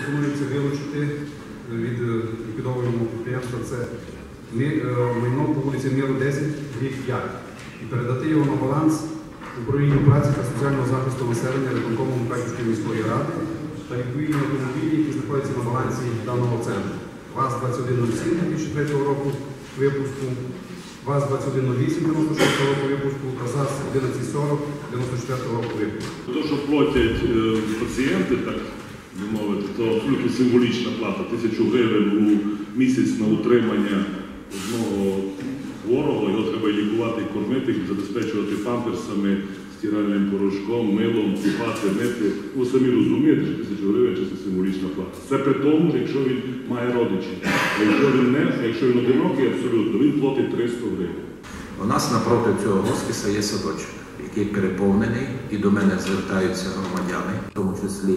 пропонується вилучити від ліквідованого підприємства це майно по вулиці Миру 10, рік 5 і передати його на баланс управлінню праці та соціального захисту населення виконкому Мукачівської міської ради та відповідні автомобілі, які знаходяться на балансі даного центру. ВАЗ-2107 2003 року випуску, ВАЗ-2108 96 року випуску та ЗАЗ-1140 94 року випуску. Те, що платять пацієнти, так би мовити, то абсолютно символічна плата. 1000 гривень у місяць на утримання одного хворого, його треба і лікувати, і кормити, і забезпечувати памперсами, стиральним порошком, милом, купати, мити. Ви самі розумієте, що 1000 гривень – це символічна плата. Це при тому, якщо він має родичів. Якщо він одинокий, абсолютно, він платить 300 гривень. У нас напроти цього госпіса є садочок, який переповнений, і до мене звертаються громадяни, в тому числі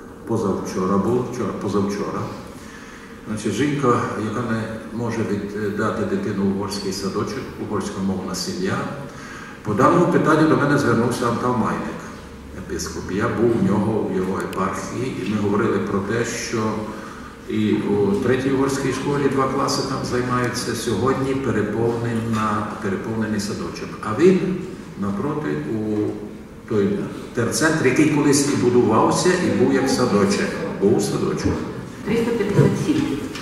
позавчора. Значить, жінка, яка не може віддати дитину в угорський садочок, угорськомовна сім'я. По даному питанню до мене звернувся Антал Майник, єпископ. Я був у нього, в його епархії, і ми говорили про те, що і у 3-й угорській школі 2 класи там займаються, сьогодні переповнений садочок. А він напроти у той терцентр, який колись і будувався, і був як садочок. Був садочок. 357.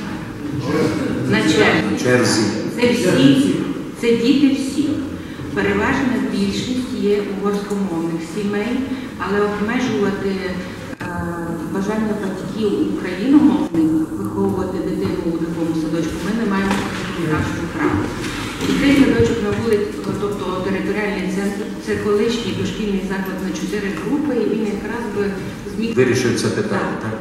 На черзі. Це діти всі. Переважна більшість є угорськомовних сімей, але обмежувати бажання батьків україномовних виховувати дитину у такому садочку ми не маємо законодавчого права. І цей садочок на вулиці, тобто територіальний центр, це колишній дошкільний заклад на 4 групи, і він якраз би зміг... Вирішив це питання, так?